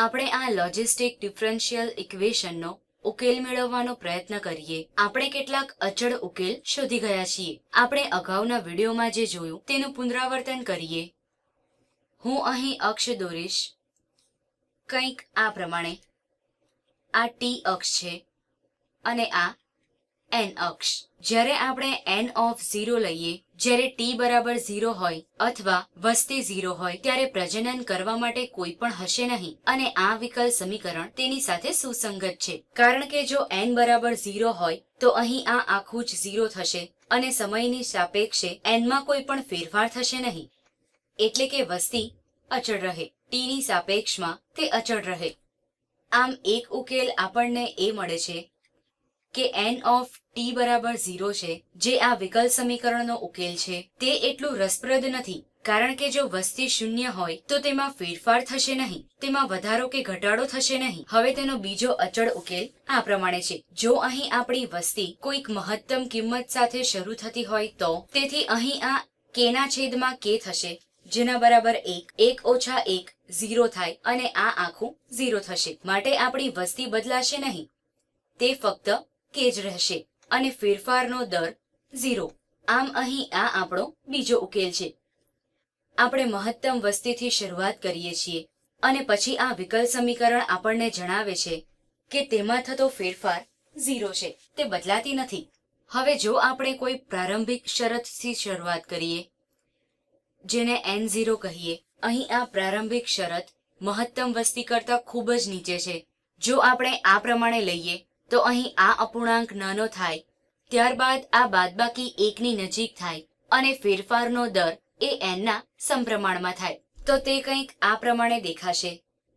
આપણે આ logistic differential ઇક્વેશનનો ઉકેલ મેળવવાનો પ્રયત્ન કરીએ. આપણે કેટલાક અચળ ઉકેલ શોધી ગયા છીએ. આપણે અગાઉના વિડીયોમાં જે જોયું તેનું પુનરાવર્તન કરીએ. હું અહીં અક્ષ દોરીશ કંઈક આ પ્રમાણે. આ ટી અક્ષ છે અને આ એન અક્ષ. જ્યારે આપણે n ઓફ 0 લઈએ, જ્યારે t બરાબર 0 હોય અથવા વસ્તી 0 હોય ત્યારે પ્રજનન કરવા માટે કોઈ પણ હશે નહીં અને આ વિકલ સમીકરણ તેની સાથે સુસંગત છે. કારણ કે જો n બરાબર 0 હોય તો અહીં આ આખું જ 0 થશે અને સમયની સાપેક્ષે n માં કોઈ પણ ફેરફાર થશે નહીં. એટલે કે વસ્તી અચળ રહે, t ની સાપેક્ષમાં તે અચળ રહે. આમ એક ઉકેલ આપણને એ મળે છે કે n ઓફ t બરાબર 0 છે, જે આ વિકલ સમીકરણનો ઉકેલ છે. તે એટલું રસપ્રદ નથી કારણ કે જો વસ્તી શૂન્ય હોય તો તેમાં ફેરફાર થશે નહીં, તેમાં વધારો કે ઘટાડો થશે નહીં. હવે તેનો બીજો અચળ ઉકેલ આ પ્રમાણે છે. જો અહીં આપણી વસ્તી કોઈક મહત્તમ કિંમત સાથે શરૂ થતી હોય તો તેથી અહીં આ k ના છેદમાં k થશે, જેના બરાબર 1 ઓછા 1 0 થાય અને આ આખું 0 થશે. માટે આપણી વસ્તી બદલાશે નહીં, તે ફક્ત k જ રહેશે અને ફેરફારનો દર 0. આમ અહીં આ આપણો બીજો ઉકેલ છે. આપણે મહત્તમ વસ્તીથી શરૂઆત કરીએ છીએ અને પછી આ વિકલ સમીકરણ આપણને જણાવે છે કે તેમાં થતો ફેરફાર 0 છે, તે બદલાતી નથી. હવે જો આપણે કોઈ પ્રારંભિક શરતથી શરૂઆત કરીએ જેને n0 કહીએ. અહીં આ પ્રારંભિક શરત મહત્તમ વસ્તી કરતા ખૂબ જ નીચે છે. જો આપણે આ પ્રમાણે લઈએ તો અહીં આ અપૂર્ણાંક નાનો થાય, ત્યારબાદ આ બાદબાકી 1 ની નજીક થાય અને ફેરફારનો દર એ n ના સમપ્રમાણમાં થાય. તો તે કંઈક આ પ્રમાણે દેખાશે.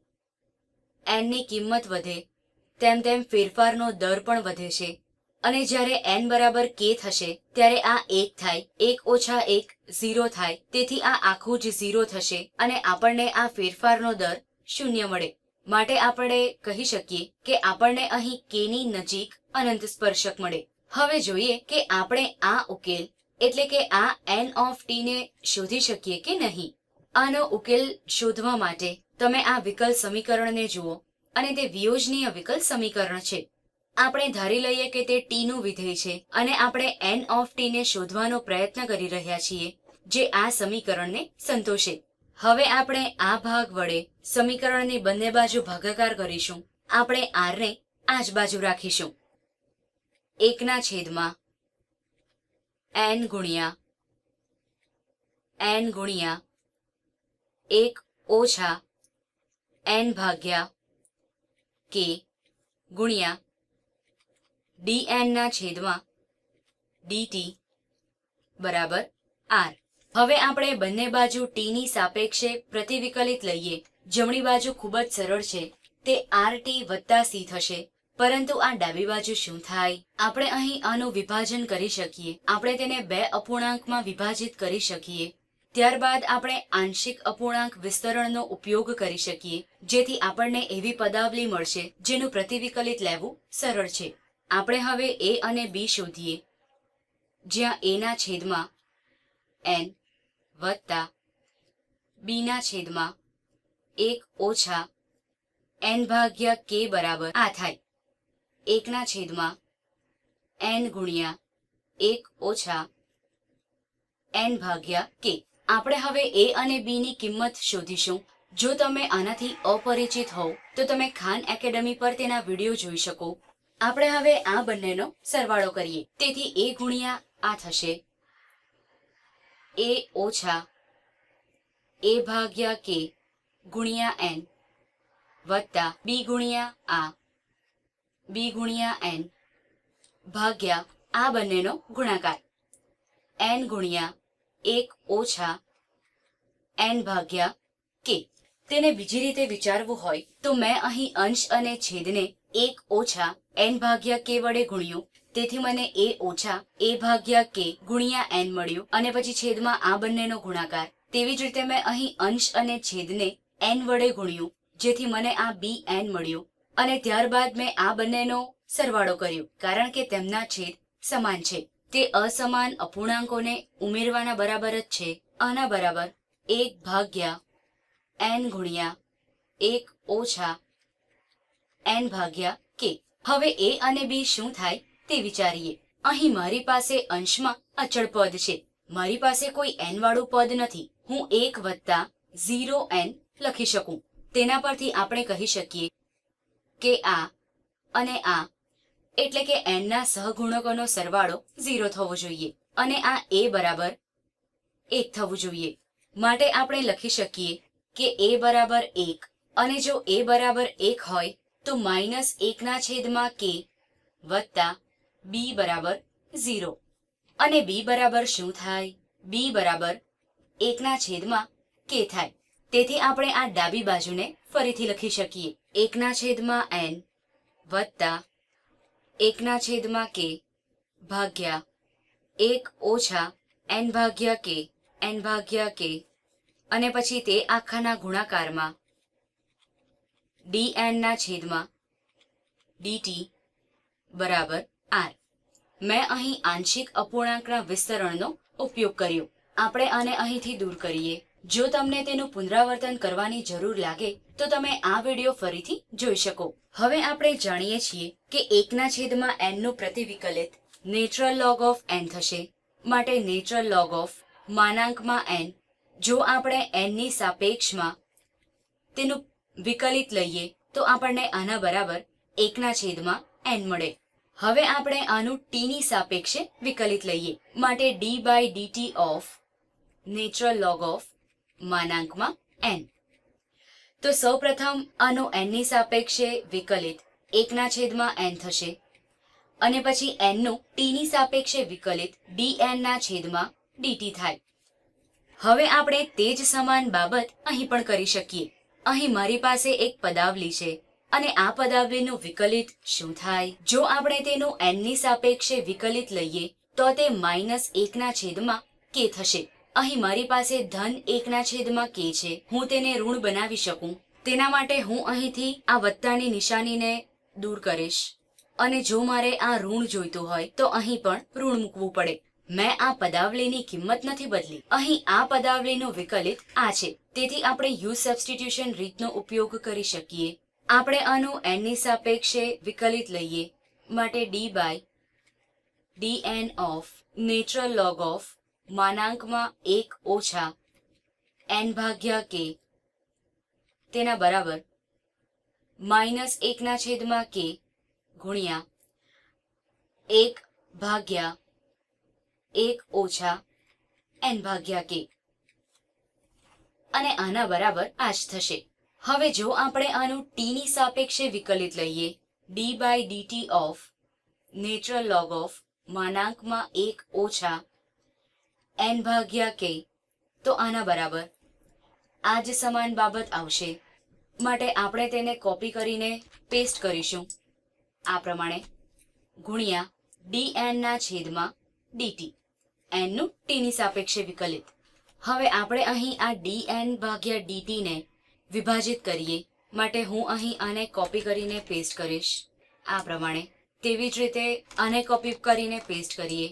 n ની કિંમત વધે તેમ તેમ ફેરફારનો દર પણ વધે છે અને જ્યારે n બરાબર k થશે ત્યારે આ 1 થાય, 1 ઓછા 1 0 થાય. તેથી આ આખું જ 0 થશે અને આપણને આ ફેરફારનો દર 0 મળે. માટે આપણે કહી શકીએ કે આપણને અહીં k ની નજીક અનંત સ્પર્શક મળે. હવે જોઈએ કે આપણે આ ઉકેલ એટલે કે આ n ઓફ t ને શોધી શકીએ કે નહીં. આનો ઉકેલ શોધવા માટે તમે આ વિકલ સમીકરણને જુઓ અને તે વિયોજનીય વિકલ સમીકરણ છે. આપણે ધારી લઈએ કે તે t નું વિધેય છે અને આપણે n ઓફ t ને શોધવાનો પ્રયત્ન કરી રહ્યા છીએ જે આ સમીકરણને સંતોષે. હવે આપણે આ ભાગ વડે સમીકરણની બંને બાજુ ભાગાકાર કરીશું. આપણે r ને આ જ બાજુ રાખીશું. 1 ના છેદમાં n ગુણ્યા 1 ઓછા n ભાગ્યા k ગુણ્યા dn ના છેદમાં dt બરાબર r. હવે આપણે બંને બાજુ t ની સાપેક્ષે પ્રતિવિકલિત લઈએ. જમણી બાજુ ખૂબ જ સરળ છે, તે rt વત્તા c થશે. પરંતુ આ ડાબી બાજુ શું થાય? આપણે અહીં આનું વિભાજન કરી શકીએ. આપણે તેને 2 અપૂર્ણાંકમાં વિભાજિત કરી શકીએ. ત્યારબાદ આપણે આંશિક અપૂર્ણાંક વિસ્તરણનો ઉપયોગ કરી શકીએ, જેથી આપણને એવી પદાવલી મળશે જેનું પ્રતિવિકલિત લેવું સરળ છે. આપણે હવે a અને b શોધીએ, જ્યાં a ના છેદમાં n વત્તા b ના છેદમાં 1 ઓછા n ભાગ્યા k બરાબર આ થાય. 1 ના છેદમાં n ગુણ્યા 1 ઓછા n ભાગ્યા k. આપણે હવે a અને b ની કિંમત શોધીશું. જો તમે આનાથી અપરિચિત હોવ તો તમે ખાન એકેડમી પર તેના વિડીયો જોઈ શકો. આપણે હવે આ બંનેનો સરવાળો કરીએ. તેથી a ગુણ્યા આ થશે a ઓછા a ભાગ્યા k ગુણ્યા n વત્તા b ગુણ્યા આ b ગુણ્યા n ભાગ્યા આ બંનેનો ગુણાકાર n ગુણ્યા 1 ઓછા n ભાગ્યા k. તેને બીજી રીતે વિચારવું હોય તો મેં અહીં અંશ અને છેદને 1 ઓછા n ભાગ્યા k વડે ગુણ્યું, તેથી મને a ઓછા a ભાગ્યા k ગુણ્યા n મળ્યું અને પછી છેદમાં આ બંનેનો ગુણાકાર. તેવી જ રીતે મેં અહીં અંશ અને છેદને n વડે ગુણ્યું, જેથી મને આ bn મળ્યું અને ત્યારબાદ મેં આ બંનેનો સરવાળો કર્યો કારણ કે તેમના છેદ સમાન છે. તે અસમાન અપૂર્ણાંકોને ઉમેરવાના બરાબર જ છે. આના બરાબર 1 ભાગ્યા n ગુણ્યા 1 ઓછા n ભાગ્યા k. હવે a અને b શું થાય તે વિચારીએ. અહીં મારી પાસે અંશમાં અચળ પદ છે. મારી પાસે કોઈ n વાળું પદ નથી. હું 1 વત્તા 0n લખી શકું. તેના પરથી આપણે કહી શકીએ કે આ અને આ એટલે કે n ના સહગુણકોનો સરવાળો 0 થવો જોઈએ અને આ a બરાબર 1 થવું જોઈએ. માટે આપણે લખી શકીએ કે a બરાબર 1 અને જો a બરાબર 1 હોય તો -1/k વત્તા b બરાબર 0 અને b બરાબર શું થાય? b બરાબર 1/k થાય. તેથી આપણે આ ડાબી બાજુને ફરીથી લખી શકીએ. 1/n વત્તા 1/k ભાગ્યા 1 ઓછા n ભાગ્યા k અને પછી તે આખાના ગુણાકારમાં dn/dt બરાબર r. મેં અહીં આંશિક અપૂર્ણાંકના વિસ્તરણનો ઉપયોગ કર્યો. આપણે આને અહીંથી દૂર કરીએ. જો તમને તેનું પુનરાવર્તન કરવાની જરૂર લાગે તો તમે આ વિડિયો ફરીથી જોઈ શકો. હવે આપણે જાણીએ છીએ કે 1/n નું પ્રતિવિકલિત નેચરલ લોગ ઓફ n થશે. માટે નેચરલ લોગ ઓફ n જો આપણે n ની સાપેક્ષમાં તેનું વિકલિત લઈએ તો આપણને આના બરાબર 1/n મળે. હવે આપણે આનું t ની સાપેક્ષે વિકલિત લઈએ. માટે d/dt of natural log of n. તો સૌપ્રથમ આનું n ની સાપેક્ષે વિકલિત 1/n થશે અને પછી n નું t ની સાપેક્ષે વિકલિત dn/dt થાય. હવે આપણે તે જ સમાન બાબત અહીં પણ કરી શકીએ. અહીં મારી પાસે એક પદાવલી છે અને આ પદાવલીનું વિકલિત શું થાય? જો આપણે તેનું n ની સાપેક્ષે વિકલિત લઈએ તો તે -1/k થશે. અહીં મારી પાસે ધન 1/k છે. હું તેને ઋણ બનાવી શકું. તેના માટે હું અહીંથી આ વત્તાની નિશાનીને દૂર કરીશ અને જો મારે આ ઋણ જોઈતું હોય તો અહીં પણ ઋણ મૂકવું પડે. મેં આ પદાવલીની કિંમત નથી બદલી. અહીં આ પદાવલીનું વિકલિત આ છે. તેથી આપણે યુઝ સબસ્ટિટ્યુશન રીતનો ઉપયોગ કરી શકીએ. આપણે આનું n ની સાપેક્ષે વિકલિત લઈએ. માટે d/dn of natural log of 1 ઓછા n/k તેના બરાબર -1/k ગુણ્યા 1/1 ઓછા n/k અને આના બરાબર આ જ થશે. હવે જો આપણે આનું t ની સાપેક્ષે વિકલિત લઈએ d/dt of natural log of 1 ઓછા n/k તો આના બરાબર આ જ સમાન બાબત આવશે. માટે આપણે તેને કોપી કરીને પેસ્ટ કરીશું આ પ્રમાણે ગુણ્યા dn/dt n નું t ની સાપેક્ષે વિકલિત. હવે આપણે અહીં આ dn/dt ને વિભાજિત કરીએ. માટે હું અહીં આને કોપી કરીને પેસ્ટ કરીશ આ પ્રમાણે. તેવી જ રીતે આને કોપી કરીને પેસ્ટ કરીએ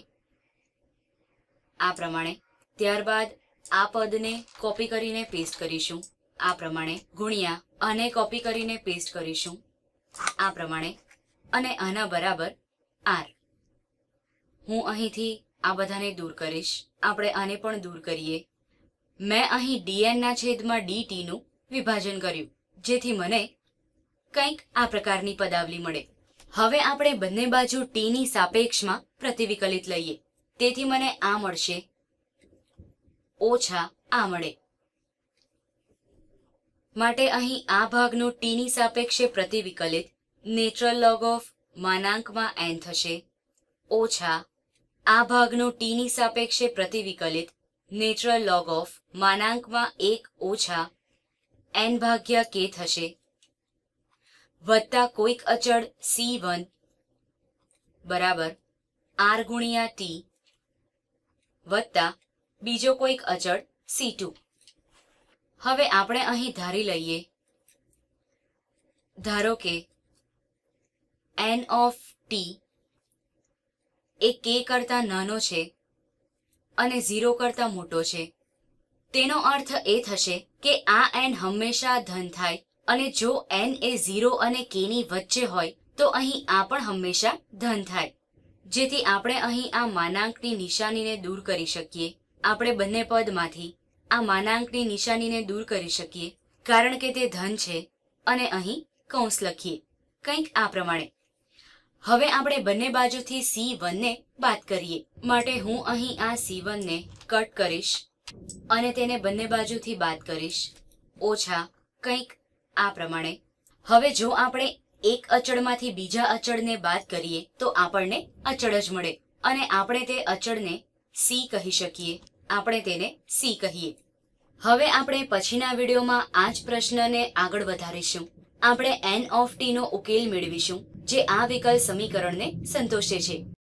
આ પ્રમાણે. ત્યારબાદ આ પદને કોપી કરીને પેસ્ટ કરીશું આ પ્રમાણે ગુણ્યા આને કોપી કરીને પેસ્ટ કરીશું આ પ્રમાણે અને આના બરાબર r. હું અહીંથી આ બધાને દૂર કરીશ. આપણે આને પણ દૂર કરીએ. મેં અહીં dn/dt નું વિભાજન કર્યું જેથી મને કંઈક આ પ્રકારની પદાવલી મળે. હવે આપણે બંને બાજુ t ની સાપેક્ષમાં પ્રતિવિકલિત લઈએ. તેથી મને આ મળશે ઓછા આ મળે. માટે અહીં આ ભાગનું t ની સાપેક્ષે પ્રતિવિકલિત નેચરલ લોગ ઓફ n થશે ઓછા આ ભાગનું t ની સાપેક્ષે પ્રતિવિકલિત નેચરલ લોગ ઓફ 1 ઓછા n/k થશે વત્તા કોઈક અચળ c1 બરાબર r ગુણ્યા t વત્તા બીજો કોઈક અચળ c2. હવે આપણે અહીં ધારી લઈએ. ધારો કે n ઓફ t એ k કરતા નાનો છે અને 0 કરતા મોટો છે. તેનો અર્થ એ થશે કે આ n હંમેશા ધન થાય અને જો n એ 0 અને k ની વચ્ચે હોય તો અહીં આ પણ હંમેશા ધન થાય, જેથી આપણે અહીં આ માનાંકની નિશાનીને દૂર કરી શકીએ. આપણે બંને પદમાંથી આ માનાંકની નિશાનીને દૂર કરી શકીએ કારણ કે તે ધન છે અને અહીં કૌંસ લખીએ કંઈક આ પ્રમાણે. હવે આપણે બંને બાજુથી C1 ને બાદ કરીએ માટે હું અહીં આ C1 ને કટ કરીશ અને તેને બંને બાજુથી બાદ કરીશ, ઓછા કંઈક આ પ્રમાણે. હવે જો આપણે એક અચળમાંથી બીજા અચળને બાદ કરીએ તો આપણને અચળ જ મળે અને આપણે તે અચળને C કહી શકીએ. આપણે તેને C કહીએ. હવે આપણે પછીના વિડીયોમાં આ જ પ્રશ્નને આગળ વધારીશું. આપણે n of t નો ઉકેલ મેળવીશું જે આ વિકલ સમીકરણને સંતોષે છે.